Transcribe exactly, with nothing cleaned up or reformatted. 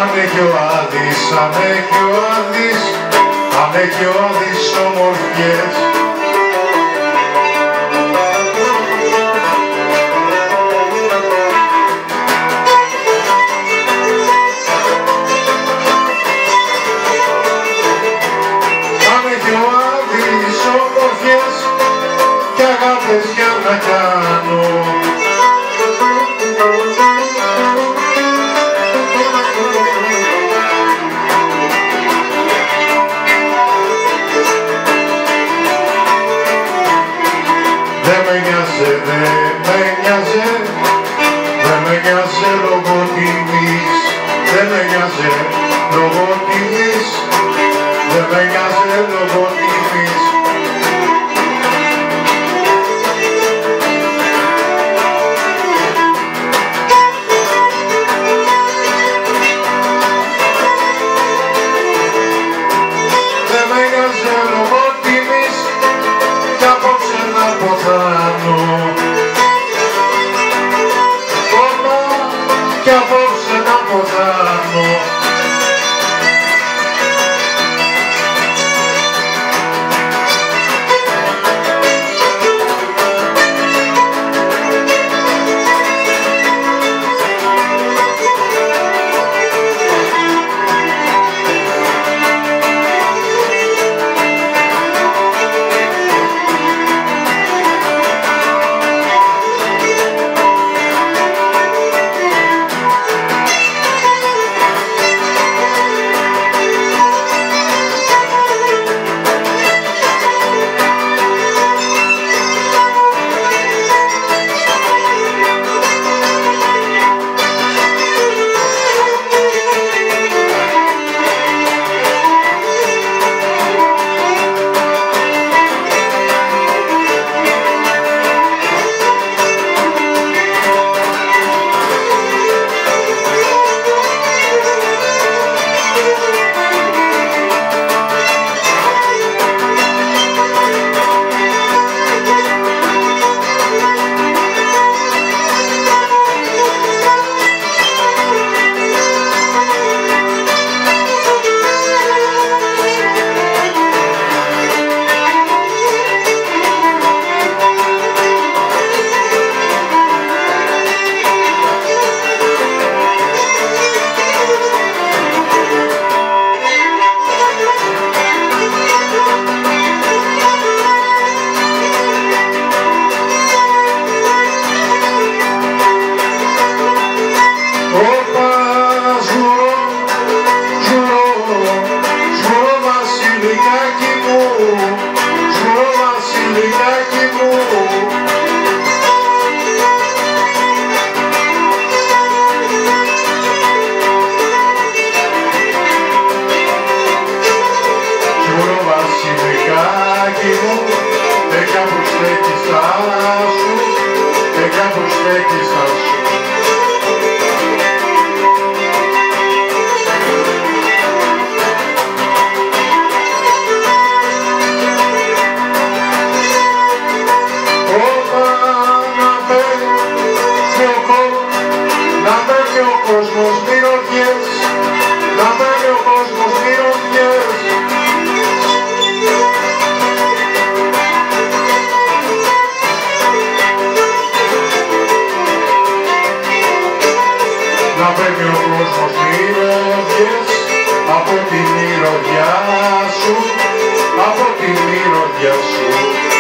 Αν έχει ο Άδης, αν έχει ο Άδης, αν έχει ο Άδης ομορφιές. Αν έχει ο Άδης ομορφιές κι αγάπες για να κάνω. Δεν με νοιάζε, δεν με νοιάζε, δεν με νοιάζε λόγω τιμής, δεν με νοιάζε λόγω τιμής, δεν με νοιάζε λόγω τιμής. Δεν με νοιάζε λόγω τιμής κι απόψε να ποθάνω. Κόμμα κι απόψε να ποθάνω. Να παίρνει ο κόσμος μυρωδιές από τη μυρωδιά σου, από τη μυρωδιά σου.